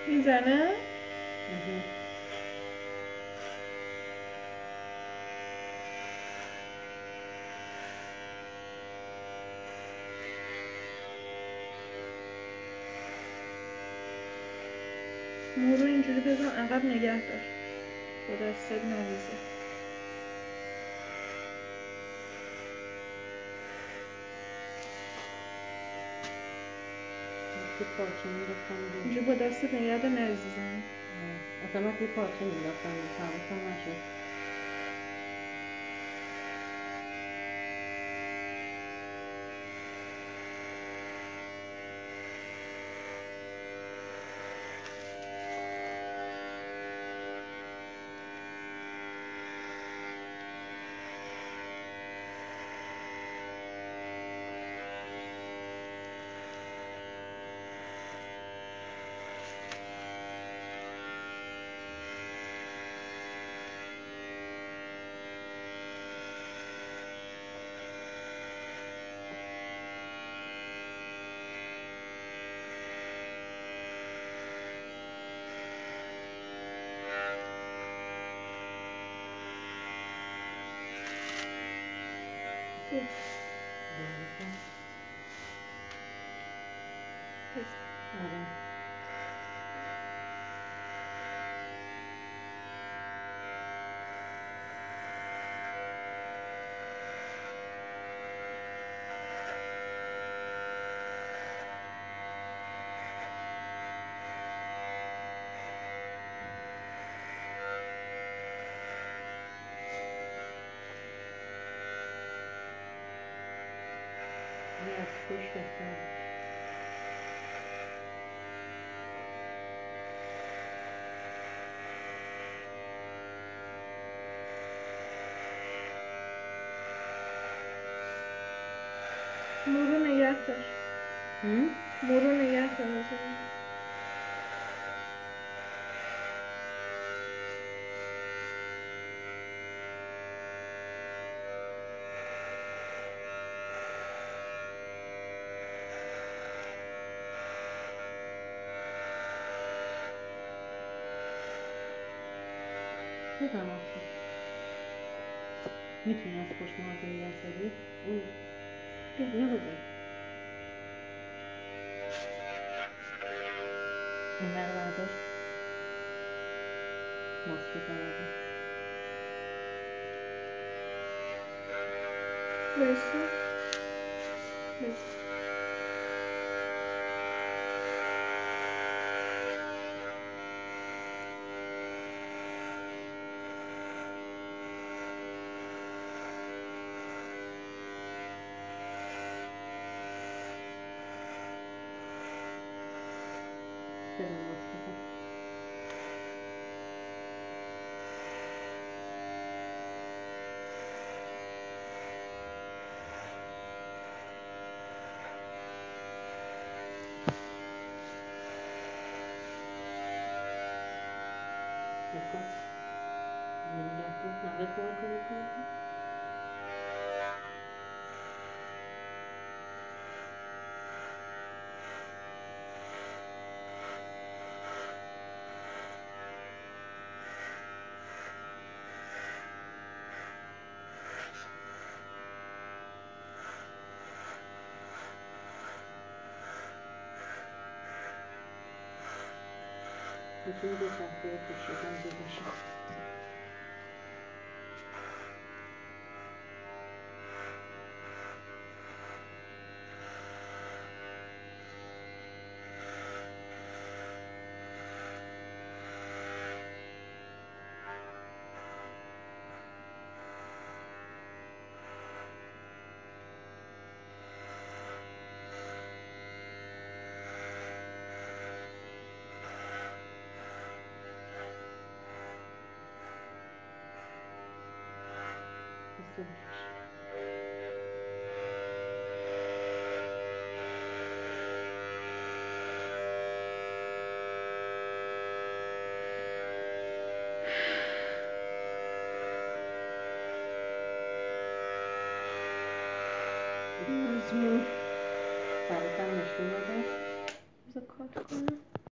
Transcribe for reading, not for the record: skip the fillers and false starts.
میزنه؟ مو رو اینجوری بزن عقب نگه دار با دستت نریزه. اینجوری با دستت نگه دار نریزه زمین. اصلا من توی پارچه مینداختم حواسم نشد. از پشت بستم. مو رو نگه دار. مو رو نگه دار. بزن آخه میتونی از پشت مارکه نگه داری؟ اینو بزن این رو بردار ماسکو بردار بایستی بایستی بزن ماسکو بکن نگه دار نوه کمک کنی میتونی به تحته پشت هم بشه مزمون براتم نشون بده بذار کات کنم